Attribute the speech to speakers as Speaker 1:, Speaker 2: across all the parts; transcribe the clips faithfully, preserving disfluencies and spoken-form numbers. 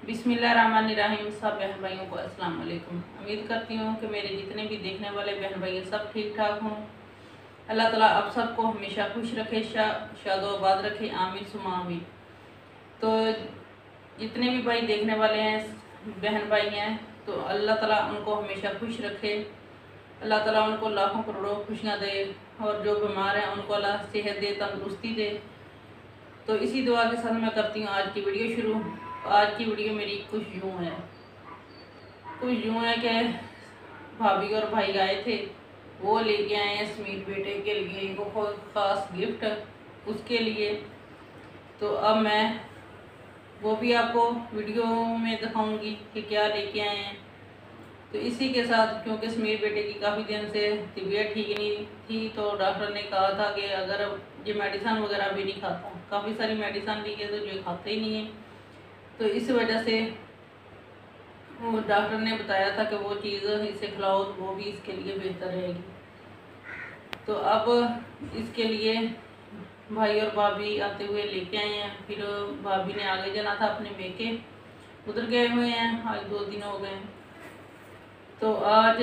Speaker 1: बिस्मिल्लाहिर्रहमानिर्रहीम। सब बहन भाइयों को अस्सलाम वालेकुम। उम्मीद करती हूँ कि मेरे जितने भी देखने वाले बहन भाई सब ठीक ठाक हों। अल्लाह ताला आप सबको हमेशा खुश रखे, शा शादोबाद रखे, आमीन सुमा आमीन। तो जितने भी भाई देखने वाले हैं बहन भाई हैं तो अल्लाह ताला उनको हमेशा खुश रखे, अल्लाह ताला उनको लाखों करोड़ों खुशियाँ दे, और जो बीमार हैं उनको अल्लाह सेहत दे, तंदुरुस्ती दे। तो इसी दुआ के साथ मैं करती हूँ आज की वीडियो शुरू। आज की वीडियो मेरी कुछ यूँ है कुछ यूँ है कि भाभी और भाई आए थे, वो लेके आए हैं समीर बेटे के लिए वो ख़ास गिफ्ट उसके लिए। तो अब मैं वो भी आपको वीडियो में दिखाऊंगी कि क्या लेके आए हैं। तो इसी के साथ क्योंकि समीर बेटे की काफ़ी दिन से तबीयत ठीक नहीं थी, तो डॉक्टर ने कहा था कि अगर ये मेडिसिन वगैरह भी नहीं खाता, काफ़ी सारी मेडिसिन ली है तो जो खाते ही नहीं है, तो इस वजह से वो डॉक्टर ने बताया था कि वो चीज़ इसे खिलाओ तो वो भी इसके लिए बेहतर रहेगी। तो अब इसके लिए भाई और भाभी आते हुए लेके आए हैं। फिर भाभी ने आगे जाना था अपने मेके, उधर गए हुए हैं, आज दो दिन हो गए। तो आज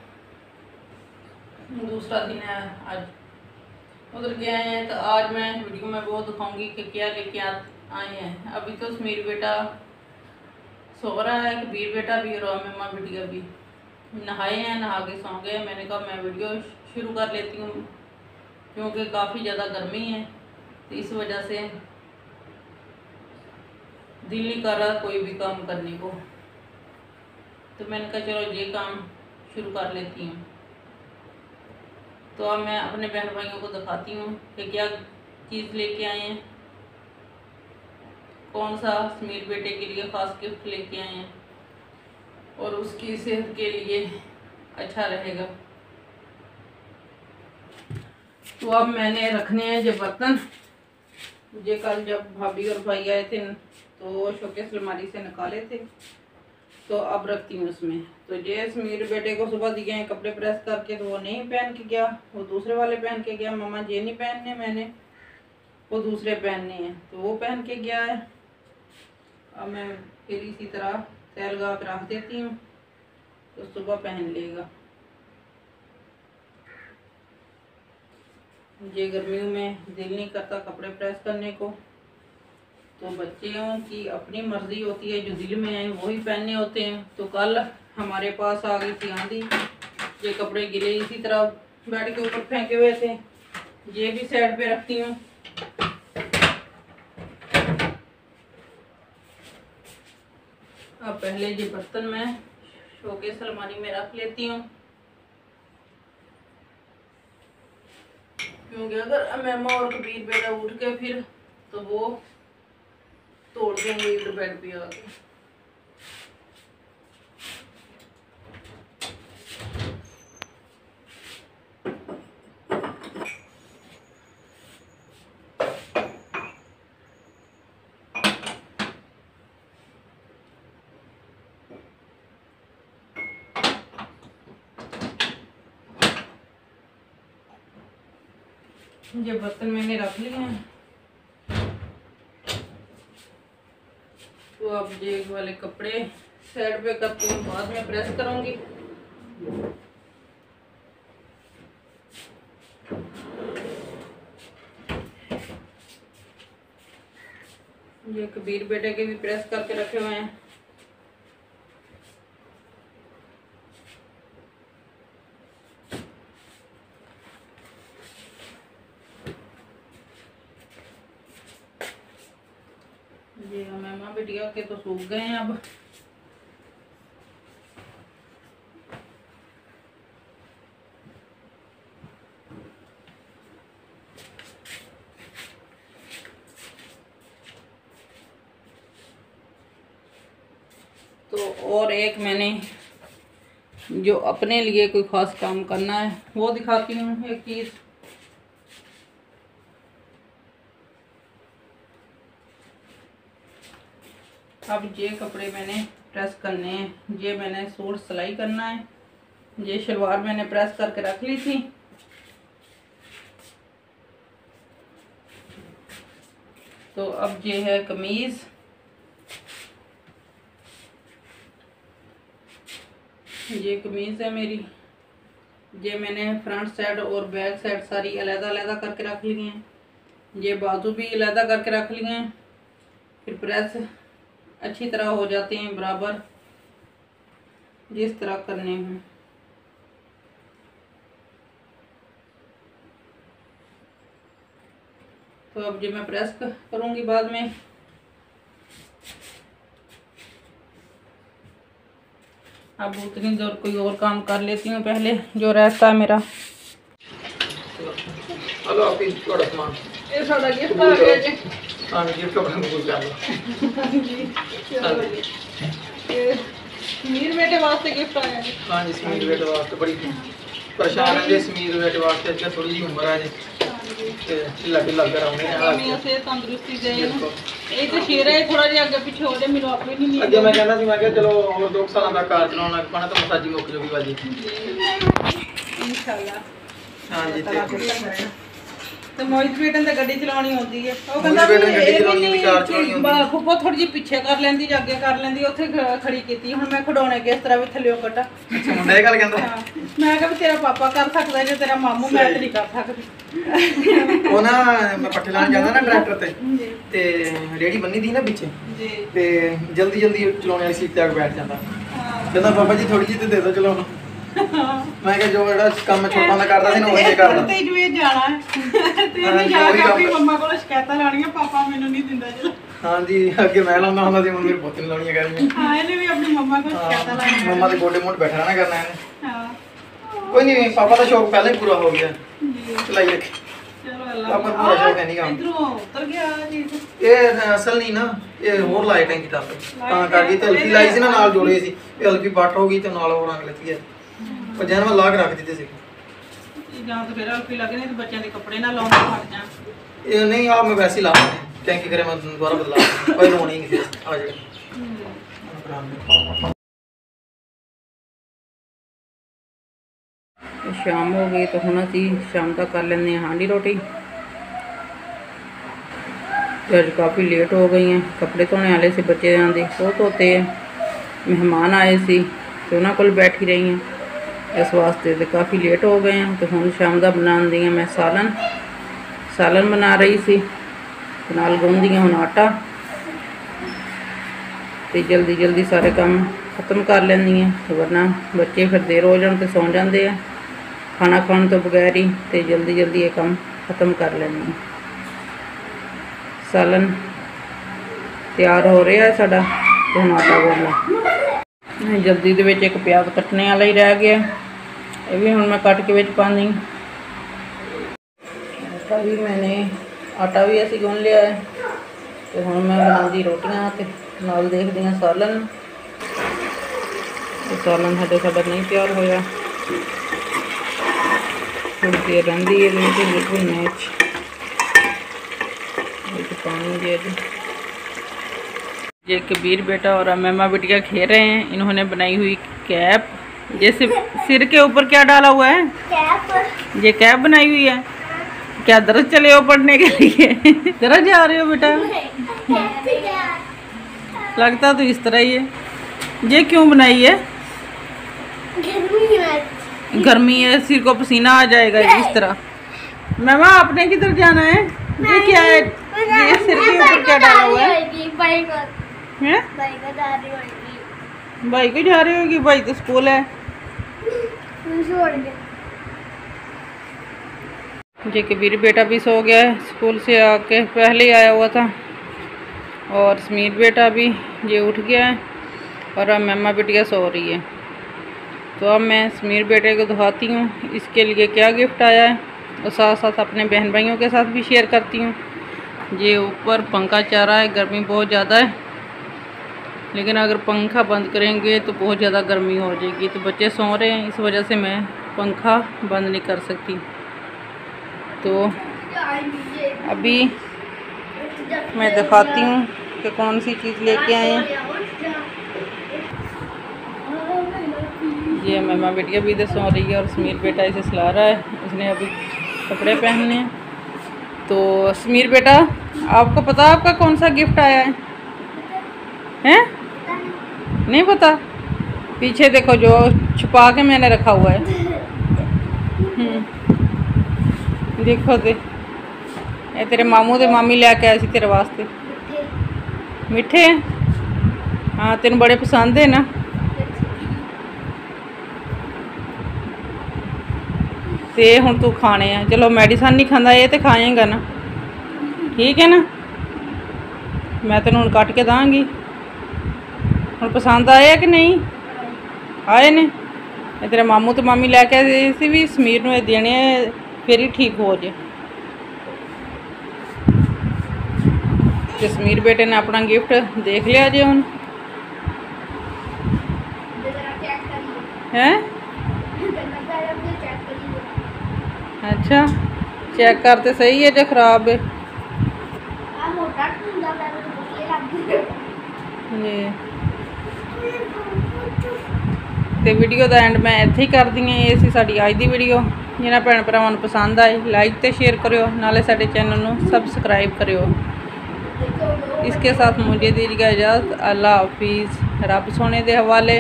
Speaker 1: दूसरा दिन है, आज उधर गए हैं। तो आज मैं वीडियो में वो दिखाऊंगी कि क्या लेके आए हैं। अभी तो समीर बेटा सो रहा है, कबीर बेटा भी और मम्मा बिटिया भी नहाए हैं, नहा के सो गए। मैंने कहा मैं वीडियो शुरू कर लेती हूँ क्योंकि काफ़ी ज़्यादा गर्मी है, तो इस वजह से दिल नहीं कर रहा कोई भी काम करने को। तो मैंने कहा चलो ये काम शुरू कर लेती हूँ। तो अब मैं अपने बहन भाइयों को दिखाती हूँ कि क्या चीज़ लेके आए हैं, कौन सा समीर बेटे के लिए ख़ास गिफ्ट लेके आए हैं और उसकी सेहत के लिए अच्छा रहेगा। तो अब मैंने रखने हैं जो बर्तन, ये कल जब भाभी और भाई आए थे तो वो शोकेस अलमारी से निकाले थे, तो अब रखती हूँ उसमें। तो ये समीर बेटे को सुबह दिए हैं कपड़े प्रेस करके, तो वो नहीं पहन के गया, वो दूसरे वाले पहन के गया। मम्मा ये नहीं पहनने मैंने, वो दूसरे पहनने हैं, तो वो पहन के गया है। अब मैं फिर इसी तरह तैयार लगा कर रख देती हूँ तो सुबह पहन लेगा। ये गर्मियों में दिल नहीं करता कपड़े प्रेस करने को, तो बच्चों की अपनी मर्जी होती है, जो दिल में है वही पहनने होते हैं। तो कल हमारे पास आ गई थी आंधी, ये कपड़े गिले इसी तरह बेड के ऊपर फेंके हुए थे। ये भी साइड पे रखती हूँ। अब पहले ये बर्तन मैं शोकेस अलमारी में रख लेती हूँ, क्योंकि अगर मेमा और कबीर बेटा उठ के फिर तो वो तोड़ देंगे इधर बेड पे आके। ये बर्तन मैंने रख लिए हैं, तो अब ये वाले कपड़े साइड पे करती हूँ, बाद में प्रेस करूँगी। ये कबीर बेटे के भी प्रेस करके रखे हुए हैं। ये मेमा बिटिया के तो सूख गए हैं। अब तो और एक मैंने जो अपने लिए कोई ख़ास काम करना है वो दिखाती हूँ। एक चीज़ अब ये कपड़े मैंने प्रेस करने हैं, ये मैंने सूट सिलाई करना है। ये शलवार मैंने प्रेस करके रख ली थी, तो अब ये है कमीज़। ये कमीज़ है मेरी, ये मैंने फ्रंट साइड और बैक साइड सारी अलग अलग करके रख ली हैं। ये बाजू भी अलग करके रख लिए हैं। फिर प्रेस अच्छी तरह हो जाते हैं बराबर, जिस तरह करने हैं। तो अब जो मैं प्रेस करूँगी बाद में। अब उतनी देर कोई और काम कर लेती हूँ पहले जो रहता है मेरा।
Speaker 2: हेलो आपकी थोड़ा सामान
Speaker 1: ये सारा गिफ्ट आ गया जी।
Speaker 2: हाँ गिफ्ट का बड़ा कुछ कर लो।
Speaker 1: जी ये समीर बेटे वास्ते गिफ्ट आया है।
Speaker 2: हाँ जी समीर बेटे वास्ते बड़ी परेशान है जी। समीर बेटे वास्ते अच्छा थोड़ी जी उम्र है जी ते ढिला ढिला कराउने हैं।
Speaker 1: मैं से तंदुरुस्ती दे ਇਹ ਤੇ ਸ਼ੇਰ ਹੈ ਥੋੜਾ ਜਿਹਾ ਅੱਗੇ ਪਿੱਛੇ ਹੋ ਜਾ ਮੈਨੂੰ ਆਪੇ ਨਹੀਂ
Speaker 2: ਅੱਗੇ ਮੈਂ ਕਹਿੰਦਾ ਸੀ ਮੈਂ ਕਿਹਾ ਚਲੋ ਹੋਰ ਦੋ ਸਾਲਾਂ ਦਾ ਕਾਰ ਚਲਾਉਣ ਲੱਗ ਪਾਣਾ ਤਾਂ ਮਸਾਜੀ ਮੁੱਕ ਜੂਗੀ ਬਾਜੀ
Speaker 1: ਇਨਸ਼ਾਅੱਲਾ।
Speaker 2: ਹਾਂ ਜੀ ਤੇ
Speaker 1: ਤੇ ਮੋਹਿਤ ਬੇਟੇ ਨੇ ਗੱਡੀ ਚਲਾਉਣੀ ਆਉਂਦੀ ਹੈ। ਉਹ ਕਹਿੰਦਾ ਵੀ ਗੱਡੀ ਚਲਾਉਣੀ ਆਉਂਦੀ ਕਾਰ ਚਲਾਉਣੀ ਆਉਂਦੀ ਫੁੱਫੋ ਥੋੜੀ ਜਿਹੀ ਪਿੱਛੇ ਕਰ ਲੈਂਦੀ ਜਾਂ ਅੱਗੇ ਕਰ ਲੈਂਦੀ। ਉੱਥੇ ਖੜੀ ਕੀਤੀ ਹੁਣ ਮੈਂ ਖਡਾਉਣੇ ਕਿਸ ਤਰ੍ਹਾਂ ਵੀ ਥੱਲੇੋਂ ਕੱਢਾਂ।
Speaker 2: ਮੁੰਡਾ ਇਹ ਗੱਲ ਕਹਿੰਦਾ
Speaker 1: ਮੈਂ ਕਿਹਾ ਵੀ ਤੇਰਾ ਪਾਪਾ ਕਰ ਸਕਦਾ ਜੇ ਤੇਰਾ ਮਾਮੂ ਮੈਂ ਤੇ ਨਹੀਂ ਕਰ ਸਕਦੀ।
Speaker 2: ਉਹ ਨਾ ਮੈਂ ਪੱਠੇ ਲਾਣ ਜਾਂਦਾ ਨਾ ਟਰੈਕਟਰ ਤੇ ਤੇ ਰੇੜੀ ਬੰਨੀ ਦੀ ਨਾ ਪਿੱਛੇ
Speaker 1: ਜੀ
Speaker 2: ਤੇ ਜਲਦੀ ਜਲਦੀ ਚਲਾਉਣ ਵਾਲੀ ਸੀਟ ਤੇ ਆ ਕੇ ਬੈਠ ਜਾਂਦਾ। ਕਹਿੰਦਾ ਪਾਪਾ ਜੀ ਥੋੜੀ ਜਿਹੀ ਤੇ ਦੇ ਦਿਓ ਚਲਾਉਣ। ਮੈਂ ਕਿਹਾ ਜੋ ਜਿਹੜਾ ਕੰਮ ਛੋਟਾ ਮੈਂ ਕਰਦਾ ਸੀ ਨਾ ਉਹ ਹੀ ਕਰਦਾ।
Speaker 1: ਤੇ ਜੋ ਇਹ ਜਾਣਾ ਹੈ ਤੇ ਇਹ ਜਾ ਕੇ ਆਪਣੀ ਮੰਮਾ ਕੋਲ ਸ਼ਿਕਾਇਤਾਂ ਲਾਉਣੀਆਂ ਪਾਪਾ ਮੈਨੂੰ ਨਹੀਂ ਦਿੰਦਾ ਜੀ। ਹਾਂ
Speaker 2: ਜੀ ਅੱਗੇ ਮੈਂ ਲਾਉਂਦਾ ਹੁੰਦਾ ਸੀ ਹੁਣ ਮੇਰੇ ਪੁੱਤ ਨੇ ਲਾਉਣੀਆਂ ਕਰਨੀਆਂ।
Speaker 1: ਹਾਂ ਇਹਨੇ ਵੀ ਆਪਣੀ ਮੰਮਾ ਕੋਲ ਸ਼ਿਕਾਇਤਾਂ ਲਾਉਣੀਆਂ।
Speaker 2: ਮੰਮਾ ਦੇ ਗੋਡੇ ਮੋਢ ਬੈਠਾ ਰਹਿਣਾ ਕਰਨਾ ਇਹਨੇ।
Speaker 1: ਹਾਂ
Speaker 2: ਕੋਈ ਨਹੀਂ ਪਾਪਾ ਦਾ ਸ਼ੌਕ ਪਹਿਲਾਂ ਹੀ ਪੂਰਾ ਹੋ ਗਿਆ। ਚਲਾਈ ਰੱਖ
Speaker 1: ਚਲੋ ਅੱਲਾ
Speaker 2: ਪਾਪਾ ਪੂਰਾ ਸ਼ੌਕ ਹੈ ਨਹੀਂ ਕੰਮ।
Speaker 1: ਇਧਰੋਂ ਉਤਰ ਗਿਆ ਜੀ।
Speaker 2: ਇਹ ਅਸਲ ਨਹੀਂ ਨਾ ਇਹ ਹੋਰ ਲਾਈਟ ਟੈਂਕੀ ਤਾਂ ਤਾਂ ਕਰਕੇ ਤੇ ਅਲਫੀ ਲਾਈ ਸੀ ਨਾ ਨਾਲ ਜੋੜੇ ਸੀ। ਇਹ ਅਲਫੀ ਬੱਟ ਹੋ ਗਈ ਤੇ ਨਾਲ ਉਹ ਰੰਗ ਲੱਗੀ ਹੈ। ਉਹ ਜਨਮ ਲਾ ਕੇ ਰੱਖ ਦਿੱਤੇ ਸੀ।
Speaker 1: ਜਾਂ ਤਾਂ ਫਿਰ ਅਲਫੀ ਲੱਗਣੇ ਤੇ ਬੱਚਿਆਂ ਦੇ ਕੱਪੜੇ ਨਾ ਲਾਉਣ ਹਟ ਜਾ।
Speaker 2: ਇਹ ਨਹੀਂ ਆ ਮੈਂ ਵੈਸੇ ਹੀ ਲਾ ਟੈਂਕੀ ਕਰੇ ਮੈਂ ਦੁਬਾਰਾ ਬਦਲਾ ਕੋਈ ਲੋੜ ਨਹੀਂ ਕਿਸੇ ਆ ਜਾਏ।
Speaker 1: शाम हो गई तो हुण असीं शाम तक कर लेंगे हांडी रोटी। अज काफ़ी लेट हो गई हैं। कपड़े धोने वाले से बच्चे आते वो धोते हैं। मेहमान आए सी तो उन्होंने कोल बैठी रही हैं। इस वास्ते तो काफ़ी लेट हो गए हैं। तो हुण शाम का बना दी मैं सालन सालन बना रही सी नाल गुंदी हुण आटा तो जल्दी जल्दी सारे काम खत्म कर लैंदी हैं वरना बच्चे फिर देर हो जाने तो सौ जाते हैं खाना खाने तो बगैर ही। तो जल्दी जल्दी ये काम खत्म कर लैंदी। सालन तैयार हो रहा है साडा तो हुण आटा गोलना जल्दी दे विच एक प्याज कटने वाला ही रह गया। ये भी हुण मैं कट के विच पानी। आटा भी मैंने आटा भी असीं गुन लिया है। तो हुण मैं बनाऊंगी रोटियां ते नाल देखदी हां सालन। तो सालन साडे साडा नहीं तैयार होया थोड़ी देर रही है बिल्कुल मैच पानी दे दी। ये कबीर बेटा और मेमा बिटिया खेल रहे हैं। इन्होंने बनाई हुई कैप जैसे सिर के ऊपर क्या डाला हुआ है कैप। ये कैप बनाई हुई है। क्या दरस चले हो पढ़ने के लिए दरस जा रहे हो बेटा? लगता तो इस तरह ही है। ये क्यों बनाई है? गर्मी है सिर को पसीना आ जाएगा इस तरह। मेमा आपने किधर जाना है? ये क्या है? ये सिर के ऊपर क्या डाला हुआ है? हैं? भाई को जा रही होगी। भाई तो स्कूल है। ये कबीर बेटा भी सो गया है स्कूल से आके पहले ही आया हुआ था। और समीर बेटा भी ये उठ गया है और अब मेमा बिटिया सो रही है। तो अब मैं समीर बेटे को दिखाती हूँ इसके लिए क्या गिफ्ट आया है और साथ साथ अपने बहन भाइयों के साथ भी शेयर करती हूँ। ये ऊपर पंखा चल रहा है। गर्मी बहुत ज़्यादा है लेकिन अगर पंखा बंद करेंगे तो बहुत ज़्यादा गर्मी हो जाएगी। तो बच्चे सो रहे हैं इस वजह से मैं पंखा बंद नहीं कर सकती। तो अभी मैं दिखाती हूँ कि कौन सी चीज़ लेके आए हैं। ये मेमा बेटिया भी इधर सो रही है और समीर बेटा इसे सुला रहा है। उसने अभी कपड़े पहनने हैं। तो समीर बेटा आपको पता आपका कौन सा गिफ्ट आया है? हैं? नहीं पता? पीछे देखो जो छुपा के मैंने रखा हुआ है। हम्म, देखो दे ये तेरे मामू ते मामी लैके आए सी तेरे वास्ते। मिठे हैं? हाँ तेन बड़े पसंद है ना। ते हुण तू खाने हैं, चलो मेडिसन नहीं खांदा ये तो खाएगा ना, ठीक है ना। मैं तेन हुण कट के दांगी, हुण पसंद आए कि नहीं आए ने। ये तेरे मामू तो मामी लैके आए सी भी समीर नूं देने फिर ही ठीक हो जाए। जसमीर बेटे ने अपना गिफ्ट देख लिया जी हुण हैं। अच्छा चेक करते सही है जो खराब है जी। तो वीडियो का एंड मैं इत्थे ही कर दी है। ये सी साडी अज दी वीडियो। जिन्हां भैन भरावां नूं पसंद आए लाइक तो शेयर करियो, नाले साडे चैनल नूं सबसक्राइब करियो। इसके साथ मुझे दीजिएगा इजाज़त। अल्लाह हाफिज़। रब सोने दे हवाले।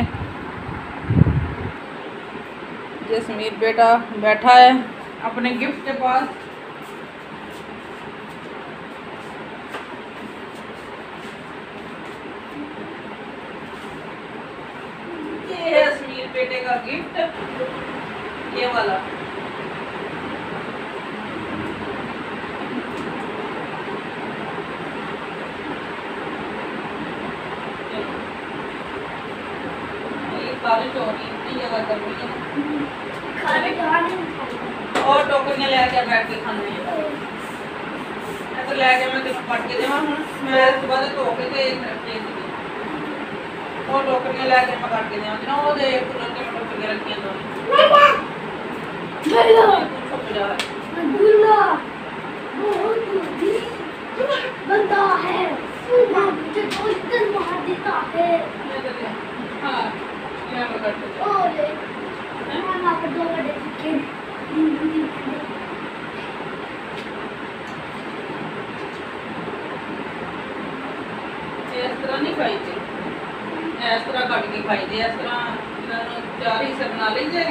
Speaker 1: जसमीर बेटा बैठा है अपने गिफ्ट के पास। ये है जसमीर बेटे का गिफ्ट, ये वाला। बारिश हो रही है, इतनी जगह कर रही है और टोकरियां लेके बैठ के खाने तो लैके मैं तेन पट के देव हूँ। मैं सुबह से धो के रखे और टोकरियां लैके मैं कट के देव ना वो कूलर के टोकरियां रखियां
Speaker 3: बंदा है मुझे गोल्डन मार देता है।
Speaker 1: हाँ क्या करते हो?
Speaker 3: ओले मैं ना कर दो बड़े के
Speaker 1: इस तरह नहीं खाई थी, इस तरह कट के खाई थी। इस तरह चार हिस्से बना लीजिए।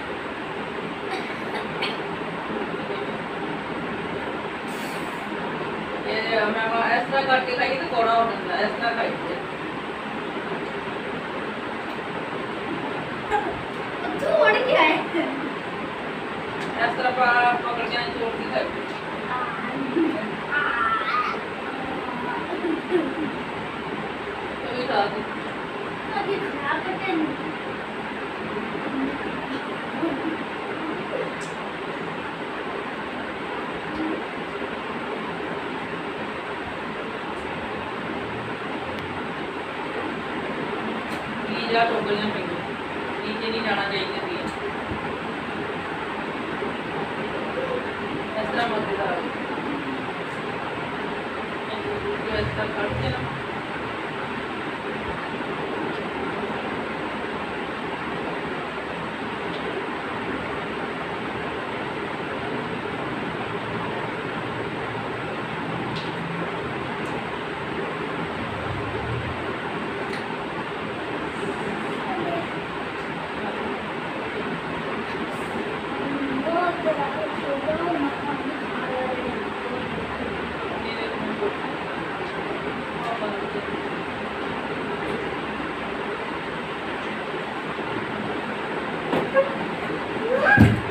Speaker 1: मैं इस तरह कट के खाई तो कौड़ा हो जाता है। इस तरह खाई थी
Speaker 3: छोड़ के आए
Speaker 1: इस तरह पकड़ के छोड़ के खाई। कभी खा दी
Speaker 3: अभी खराब करते हैं।
Speaker 1: जा टोकरियां पे नीचे नहीं जाना चाहिए थी। इस तरह मत दिखा इस तरह काट के ना
Speaker 3: What?